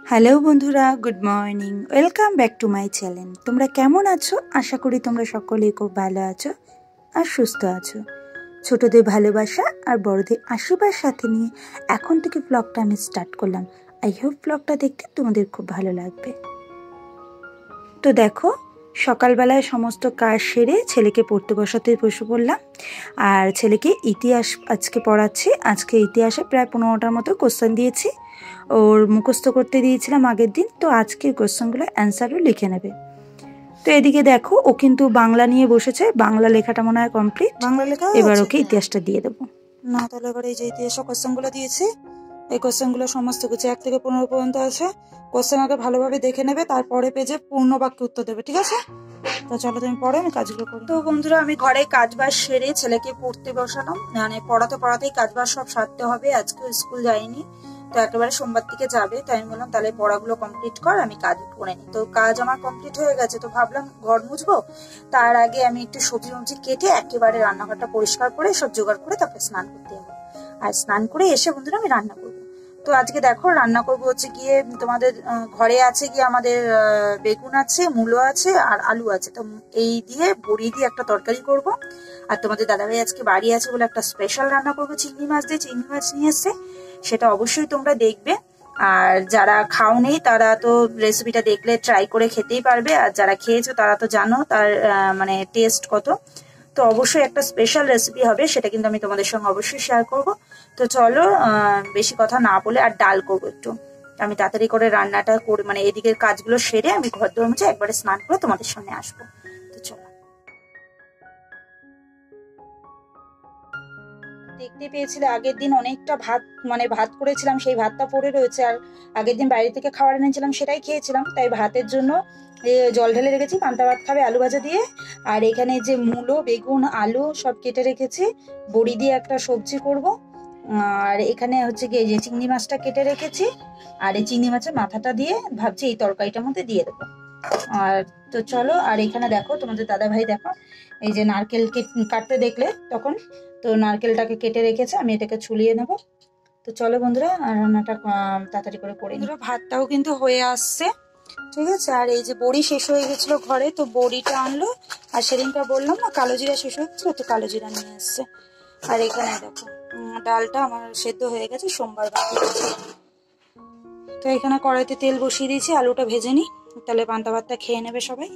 Hello বন্ধুরা, good morning. Welcome back to my channel. তোমরা কেমন আছো? আশা করি তোমরা সকলেই খুব ভালো আছো আর সুস্থ আছো। ছোটদের ভালোবাসা আর বড়দের আশীর্বাদ সাথে নিয়ে এখন থেকে ব্লগটা আমি স্টার্ট করলাম। আই হোপ ব্লগটা দেখতে তোমাদের খুব ভালো লাগবে। তো দেখো, সকালবেলায় সমস্ত কাজ সেরে ছেলেকে পড়তে বসে পড়লাম। আর ছেলেকে ইতিহাস আজকে পড়াচ্ছি। আজকে ইতিহাসে প্রায় 15টার মতো কোশ্চেন দিয়েছি। ওর মুখস্থ করতে দিয়েছিলাম আগের দিন, তো আজকে কোশ্চেনগুলো অ্যান্সারও লিখে নেবে। তো এদিকে দেখো, ও কিন্তু বাংলা নিয়ে বসেছে। বাংলা লেখাটা মনে হয় কমপ্লিট। বাংলা লেখা এবার ওকে ইতিহাসটা দিয়ে দেবো। না, তাহলে এবার এই যে ইতিহাস কোশ্চেনগুলো দিয়েছি, এই কোশ্চেনগুলো সমস্ত কিছু 1 থেকে 15 পর্যন্ত আছে। কোশ্চেন আগে ভালোভাবে দেখে নেবে, তারপরে পেজে পূর্ণ বাক্যে উত্তর দেবে, ঠিক আছে? তো চলো, তুমি পড়ো, আমি কাজগুলো করি। তো বন্ধুরা, আমি ঘরে কাজবাজ সেরে ছেলেকে পড়তে বসালাম। মানে পড়াতেই কাজবাজ সব সারতে হবে। আজকে স্কুল যায়নি, তো একেবারে সোমবার থেকে যাবে। তাই আমি বললাম তাহলে পড়াগুলো কমপ্লিট কর, আমি কাজ করে নিই। তো কাজ আমার কমপ্লিট হয়ে গেছে, তো ভাবলাম ঘর মুছবো। তার আগে আমি একটু সবজি কেটে একেবারে রান্নাঘরটা পরিষ্কার করে সব জোগাড় করে তারপরে স্নান করতে যাবো। আর স্নান করে এসে বন্ধুরা আমি রান্না করবো। তো আজকে দেখো, রান্না করবো হচ্ছে গিয়ে তোমাদের ঘরে আছে গিয়ে আমাদের বেগুন আছে, মূলো আছে আর আলু আছে। তো এই দিয়ে বড়ি দিয়ে একটা তরকারি করব। আর তোমাদের দাদাভাই আজকে বাড়ি আছে বলে একটা স্পেশাল রান্না করবো, চিংড়ি মাছ দিয়ে। চিংড়ি মাছ নিয়ে এসছে, সেটা অবশ্যই তোমরা দেখবে। আর যারা খাওনি তারা তো রেসিপিটা দেখলে ট্রাই করে খেতেই পারবে। আর যারা খেয়েছো তারা তো জানো তার মানে টেস্ট কত। তো অবশ্যই একটা স্পেশাল রেসিপি হবে, সেটা কিন্তু আমি তোমাদের সঙ্গে অবশ্যই শেয়ার করব। তো চলো, বেশি কথা না বলে, আর ডাল করবো একটু। আমি তাড়াতাড়ি করে রান্নাটা করে মানে এদিকের কাজগুলো সেরে আমি ঘর দোর মুছে একবারে স্নান করে তোমাদের সামনে আসবো। তো চলো। দেখতে পেয়েছিলে আগের দিন অনেকটা ভাত করেছিলাম, সেই ভাতটা পড়ে রয়েছে। আর আগের দিন বাইরে থেকে খাবার এনেছিলাম, সেটাই খেয়েছিলাম। তাই ভাতের জন্য জল ঢেলে রেখেছি। পান্তা ভাত খাবে আলু ভাজা দিয়ে। আর এখানে যে মূলো, বেগুন, আলু সব কেটে রেখেছি। বড়ি দিয়ে একটা সবজি করব। আর এখানে হচ্ছে গিয়ে যে চিংড়ি মাছটা কেটে রেখেছি। আর এই চিংড়ি মাছের মাথাটা দিয়ে ভাবছি এই তরকারিটার মধ্যে দিয়ে দেবো। আর তো চলো, আর এখানে দেখো তোমাদের দাদা ভাই দেখো, এই যে নারকেল কাটতে দেখলে তখন, তো নারকেলটাকে কেটে রেখেছে, আমি এটাকে ছুলিয়ে নেব। তো চলো বন্ধুরা, রান্নাটা তাড়াতাড়ি করে করে নিই। ভাতটাও কিন্তু হয়ে আসছে, ঠিক আছে। আর এই যে বড়ি শেষ হয়ে গেছিল ঘরে, তো বড়িটা আনলো। আর সেদিনটা বললাম না কালো জিরা শেষ হয়ে গেছিল, তো কালো জিরা নিয়ে এসছে। আর এখানে দেখো, ডালটা আমার সেদ্ধ হয়ে গেছে, সোমবার বাকি আছে। তো এখানে কড়াইতে তেল বসিয়ে দিয়েছি, আলুটা ভেজে নিই, তাহলে পান্তা ভাতটা খেয়ে নেবে সবাই।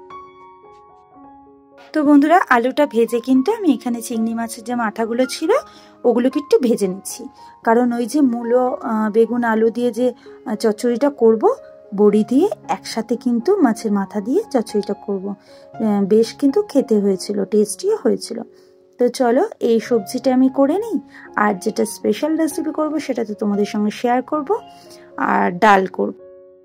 তো বন্ধুরা, আলুটা ভেজে কিন্তু আমি এখানে চিংড়ি মাছের যে মাথাগুলো ছিল ওগুলোকে একটু ভেজে নিচ্ছি। কারণ ওই যে মূলো, বেগুন, আলু দিয়ে যে চচ্চড়িটা করব, বড়ি দিয়ে একসাথে কিন্তু মাছের মাথা দিয়ে চচ্চড়িটা করব। বেশ কিন্তু খেতে হয়েছিল, টেস্টিও হয়েছিল। তো চলো, এই সবজিটা আমি করে নিই। আর যেটা স্পেশাল রেসিপি করব সেটা তো তোমাদের সঙ্গে শেয়ার করব। আর ডাল করব।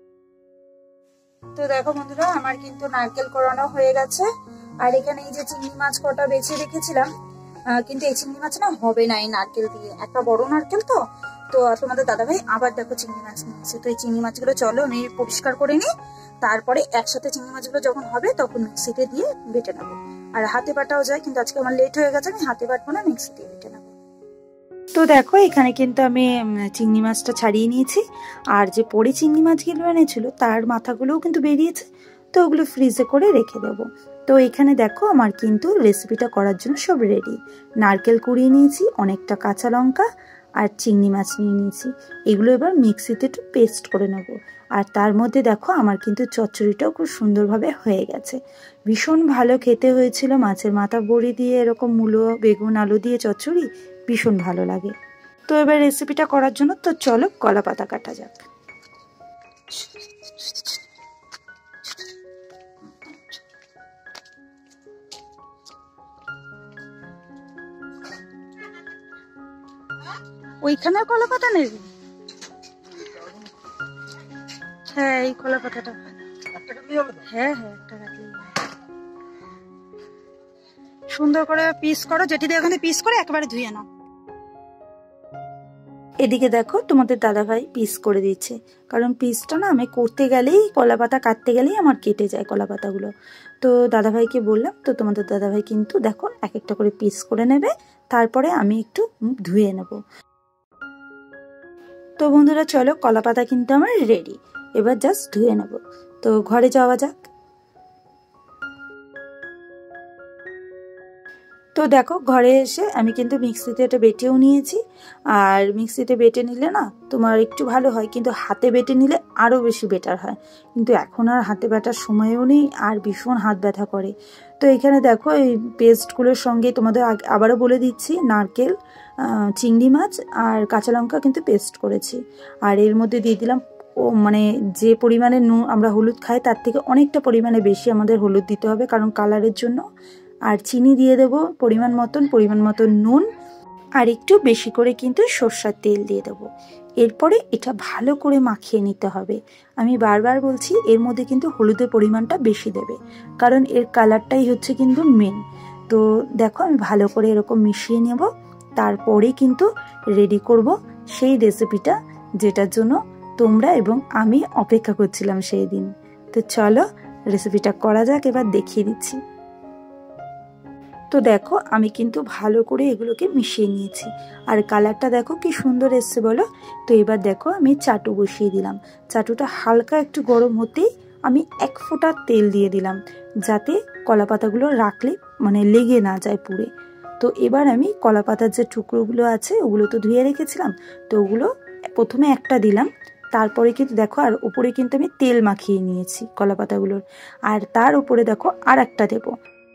তো দেখো বন্ধুরা, আমার কিন্তু নারকেল কোরানো হয়ে গেছে। আর এখানে এই যে চিংড়ি মাছ কটা বেছে রেখেছিলাম, কিন্তু এই চিংড়ি মাছ না হবে না এই নারকেল দিয়ে, একটা বড় নারকেল। তো তো তোমাদের দাদাভাই আবার দেখো চিংড়ি মাছ নিয়েছে। তো এই চিংড়ি মাছগুলো চলো আমি পরিষ্কার করে নিই, তারপরে একসাথে চিংড়ি মাছগুলো যখন হবে তখন মিক্সিতে দিয়ে বেটে নেবো। আর হাতে বাটাও যায়, কিন্তু আজকে আমার লেট হয়ে গেছে, আমি হাতে বাটবো না, মিক্সিতে বেটে নেবো। তো দেখো, এখানে কিন্তু আমি চিংড়ি মাছটা ছাড়িয়ে নিয়েছি। আর যে পরে চিংড়ি মাছগুলো এনেছিল তার মাথাগুলোও কিন্তু বেরিয়েছে, তো ওগুলো ফ্রিজে করে রেখে দেবো। তো এখানে দেখো, আমার কিন্তু রেসিপিটা করার জন্য সব রেডি। নারকেল কুড়িয়ে নিয়েছি, অনেকটা কাঁচা লঙ্কা আর চিংড়ি মাছ নিয়ে নিয়েছি। এগুলো এবার মিক্সিতে একটু পেস্ট করে নেবো। আর তার মধ্যে দেখো, আমার কিন্তু চচ্চড়িটাও খুব সুন্দরভাবে হয়ে গেছে। ভীষণ ভালো খেতে হয়েছিল, মাছের মাথা বড়ি দিয়ে এরকম মূলো, বেগুন, আলু দিয়ে চচ্চড়ি ভীষণ ভালো লাগে। তো এবার রেসিপিটা করার জন্য তো চলো কলা পাতা কাটা যাক। ওইখানে কলা পাতা নেই? হ্যাঁ, এই কলা পাতাটা। হ্যাঁ হ্যাঁ, একটা রাখলেই সুন্দর করে পিস করো, যেটি দিয়ে ওখানে পিস করে একেবারে ধুয়ে নাও। এদিকে দেখো, তোমাদের দাদাভাই পিস করে দিচ্ছে। কারণ পিসটা না আমি করতে গেলেই, কলা পাতা কাটতে গেলেই আমার কেটে যায় কলা পাতাগুলো। তো দাদাভাইকে বললাম, তো তোমাদের দাদাভাই কিন্তু দেখো এক একটা করে পিস করে নেবে, তারপরে আমি একটু ধুয়ে নেব। তো বন্ধুরা চলো, কলা পাতা কিন্তু আমার রেডি। এবার জাস্ট ধুয়ে নেব। তো ঘরে যাওয়া যাক। তো দেখো ঘরে এসে আমি কিন্তু মিক্সিতে এটা বেটেও নিয়েছি। আর মিক্সিতে বেটে নিলে না তোমার একটু ভালো হয়, কিন্তু হাতে বেটে নিলে আরও বেশি বেটার হয়। কিন্তু এখন আর হাতে বাটার সময়ও নেই, আর ভীষণ হাত ব্যথা করে। তো এখানে দেখো এই পেস্টগুলোর সঙ্গে তোমাদের আবারও বলে দিচ্ছি, নারকেল, চিংড়ি মাছ আর কাঁচা লঙ্কা কিন্তু পেস্ট করেছি। আর এর মধ্যে দিয়ে দিলাম মানে যে পরিমাণে নুন আমরা হলুদ খাই তার থেকে অনেকটা পরিমাণে বেশি আমাদের হলুদ দিতে হবে, কারণ কালারের জন্য। আর চিনি দিয়ে দেব পরিমাণ মতন নুন, আর একটু বেশি করে কিন্তু সরষের তেল দিয়ে দেবো। এরপরে এটা ভালো করে মাখিয়ে নিতে হবে। আমি বারবার বলছি এর মধ্যে কিন্তু হলুদের পরিমাণটা বেশি দেবে, কারণ এর কালারটাই হচ্ছে কিন্তু মেন। তো দেখো আমি ভালো করে এরকম মিশিয়ে নেব, তারপরে কিন্তু রেডি করব সেই রেসিপিটা যেটার জন্য তোমরা এবং আমি অপেক্ষা করছিলাম সেই দিন। তো চলো রেসিপিটা করা যাক, এবার দেখিয়ে দিচ্ছি। তো দেখো আমি কিন্তু ভালো করে এগুলোকে মিশিয়ে নিয়েছি, আর কালারটা দেখো কি সুন্দর এসছে বলো। তো এবার দেখো আমি চাটু বসিয়ে দিলাম। চাটুটা হালকা একটু গরম হতেই আমি 1 ফোঁটা তেল দিয়ে দিলাম, যাতে কলা পাতাগুলো রাখলে মানে লেগে না যায় পুড়ে। তো এবার আমি কলা পাতার যে টুকরোগুলো আছে ওগুলো তো ধুয়ে রেখেছিলাম, তো ওগুলো প্রথমে একটা দিলাম, তারপরে কিন্তু দেখো আর উপরে কিন্তু আমি তেল মাখিয়ে নিয়েছি কলা পাতাগুলোর, আর তার উপরে দেখো আর একটা দেবো।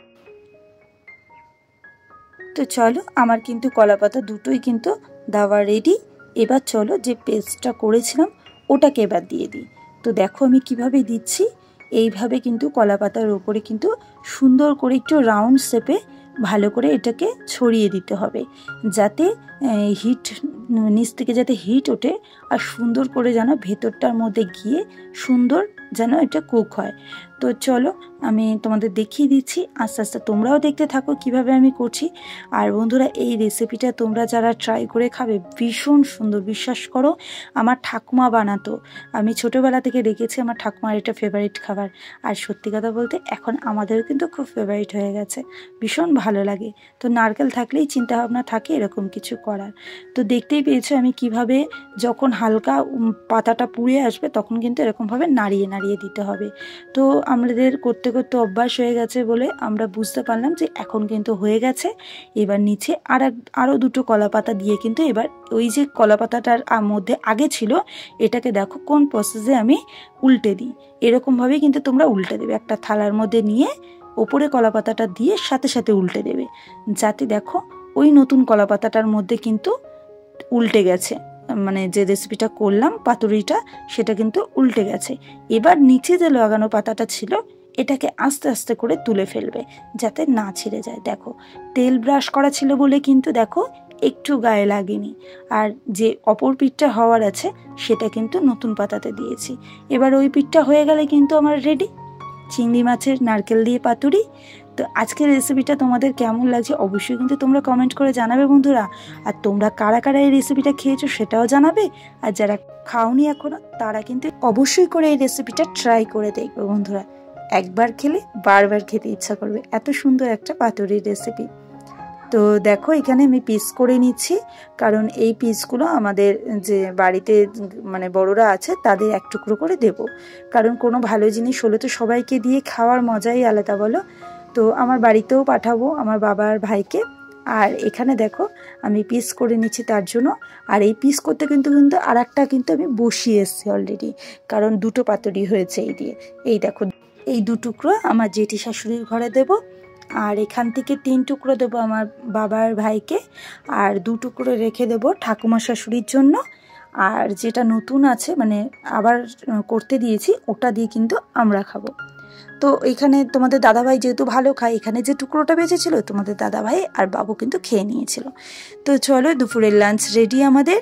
তো চলো আমার কিন্তু কলাপাতা দুটোই কিন্তু দেওয়া রেডি। এবার চলো যে পেস্টটা করেছিলাম ওটাকে এবার দিয়ে দিই। তো দেখো আমি কিভাবে দিচ্ছি, এইভাবে কিন্তু কলাপাতার ওপরে কিন্তু সুন্দর করে একটু রাউন্ড শেপে ভালো করে এটাকে ছড়িয়ে দিতে হবে, যাতে হিট নিচ থেকে যাতে হিট ওঠে, আর সুন্দর করে যেন ভেতরটার মধ্যে গিয়ে সুন্দর যেন এটা কুক হয়। তো চলো আমি তোমাদের দেখিয়ে দিচ্ছি, আস্তে আস্তে তোমরাও দেখতে থাকো কিভাবে আমি করছি। আর বন্ধুরা এই রেসিপিটা তোমরা যারা ট্রাই করে খাবে ভীষণ সুন্দর, বিশ্বাস করো। আমার ঠাকুমা বানাতো, আমি ছোটোবেলা থেকে দেখেছি আমার ঠাকুমার এটা ফেভারিট খাবার। আর সত্যি কথা বলতে এখন আমাদের কিন্তু খুব ফেভারিট হয়ে গেছে, ভীষণ ভালো লাগে। তো নারকেল থাকলেই চিন্তাভাবনা থাকে এরকম কিছু করার। তো দেখতেই পেয়েছো আমি কিভাবে যখন হালকা পাতাটা পুড়ে আসবে তখন কিন্তু এরকমভাবে নাড়িয়ে নাড়িয়ে দিতে হবে। তো আমাদের করতে করতে অভ্যাস হয়ে গেছে বলে আমরা বুঝতে পারলাম যে এখন কিন্তু হয়ে গেছে। এবার নিচে আরও 2টো কলা পাতা দিয়ে কিন্তু এবার ওই যে কলা পাতাটার মধ্যে আগে ছিল এটাকে দেখো কোন প্রসেসে আমি উল্টে দিই। এরকমভাবেই কিন্তু তোমরা উল্টে দেবে, একটা থালার মধ্যে নিয়ে ওপরে কলা পাতাটা দিয়ে সাথে সাথে উল্টে দেবে, যাতে দেখো ওই নতুন কলা পাতাটার মধ্যে কিন্তু উল্টে গেছে, মানে যে রেসিপিটা করলাম পাতুরিটা সেটা কিন্তু উল্টে গেছে। এবার নিচে যে লাগানো পাতাটা ছিল এটাকে আস্তে আস্তে করে তুলে ফেলবে, যাতে না ছিঁড়ে যায়। দেখো তেল ব্রাশ করা ছিল বলে কিন্তু দেখো একটু গায়ে লাগেনি। আর যে অপর পিঠটা হওয়ার আছে সেটা কিন্তু নতুন পাতাতে দিয়েছি। এবার ওই পিঠটা হয়ে গেলে কিন্তু আমার রেডি চিংড়ি মাছের নারকেল দিয়ে পাতুরি। তো আজকের রেসিপিটা তোমাদের কেমন লাগছে অবশ্যই কিন্তু তোমরা কমেন্ট করে জানাবে বন্ধুরা। আর তোমরা কারা কারা এই রেসিপিটা খেয়েছো সেটাও জানাবে, আর যারা খাওনি এখনো তারা কিন্তু অবশ্যই করে এই রেসিপিটা ট্রাই করে দেখবে বন্ধুরা। একবার খেলে বারবার খেতে ইচ্ছা করবে, এত সুন্দর একটা পাতুরির রেসিপি। তো দেখো এখানে আমি পিস করে নিচ্ছি, কারণ এই পিসগুলো আমাদের যে বাড়িতে মানে বড়রা আছে তাদের 1 টুকরো করে দেব, কারণ কোনো ভালো জিনিস হলে তো সবাইকে দিয়ে খাওয়ার মজাই আলাদা বলো। তো আমার বাড়িতেও পাঠাবো আমার বাবার ভাইকে। আর এখানে দেখো আমি পিস করে নিচ্ছি তার জন্য। আর এই পিস করতে কিন্তু আর একটা কিন্তু আমি বসিয়ে এসেছি অলরেডি, কারণ 2টো পাতুরি হয়েছে এই দিয়ে। এই দেখো এই 2 টুকরো আমার জেঠি শাশুড়ির ঘরে দেব, আর এখান থেকে 3 টুকরো দেবো আমার বাবার ভাইকে, আর 2 টুকরো রেখে দেবো ঠাকুমা শাশুড়ির জন্য। আর যেটা নতুন আছে মানে আবার করতে দিয়েছি ওটা দিয়ে কিন্তু আমরা খাবো। তো এখানে তোমাদের দাদাভাই যেহেতু ভালো খায়, এখানে যে টুকরোটা বেঁচেছিল তোমাদের দাদাভাই আর বাবু কিন্তু খেয়ে নিয়েছিল। তো চলো দুপুরের লাঞ্চ রেডি আমাদের,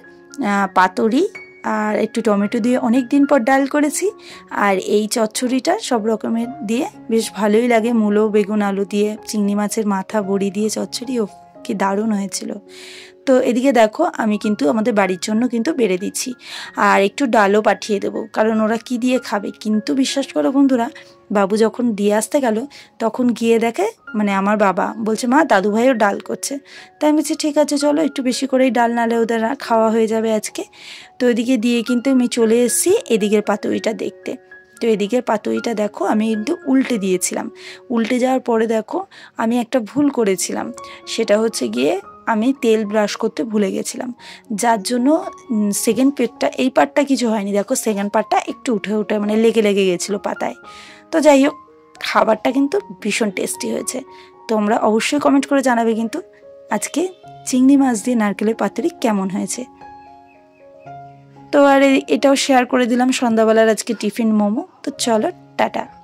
পাতুরি আর একটু টমেটো দিয়ে অনেক দিন পর ডাল করেছি। আর এই চচ্চড়িটা সব রকমের দিয়ে বেশ ভালোই লাগে, মূলো বেগুন আলু দিয়ে চিংড়ি মাছের মাথা বড়ি দিয়ে চচ্চড়ি, ও কি দারুণ হয়েছিল। তো এদিকে দেখো আমি কিন্তু আমাদের বাড়ির জন্য কিন্তু বেড়ে দিচ্ছি, আর একটু ডালও পাঠিয়ে দেবো, কারণ ওরা কি দিয়ে খাবে। কিন্তু বিশ্বাস করো বন্ধুরা, বাবু যখন দিয়ে আসতে গেল তখন গিয়ে দেখে মানে আমার বাবা বলছে, মা দাদু ভাইও ডাল করছে। তাই আমি বলছি ঠিক আছে চলো একটু বেশি করেই ডাল, নালে ওদের খাওয়া হয়ে যাবে আজকে। তো এদিকে দিয়ে কিন্তু আমি চলে এসেছি এদিকের পাতুরিটা দেখতে। তো এদিকের পাতুরিটা দেখো আমি কিন্তু উল্টে দিয়েছিলাম। উল্টে যাওয়ার পরে দেখো আমি একটা ভুল করেছিলাম, সেটা হচ্ছে গিয়ে আমি তেল ব্রাশ করতে ভুলে গেছিলাম, যার জন্য সেকেন্ড পেটটা, এই পার্টটা কিছু হয়নি, দেখো সেকেন্ড পার্টটা একটু উঠে উঠে মানে লেগে লেগে গেছিলো পাতায়। তো যাই হোক, খাবারটা কিন্তু ভীষণ টেস্টি হয়েছে। তোমরা অবশ্যই কমেন্ট করে জানাবে কিন্তু আজকে চিংড়ি মাছ দিয়ে নারকেলের পাতুরি কেমন হয়েছে। তো আর এটাও শেয়ার করে দিলাম সন্ধ্যাবেলার আজকে টিফিন মোমো। তো চলো টাটা।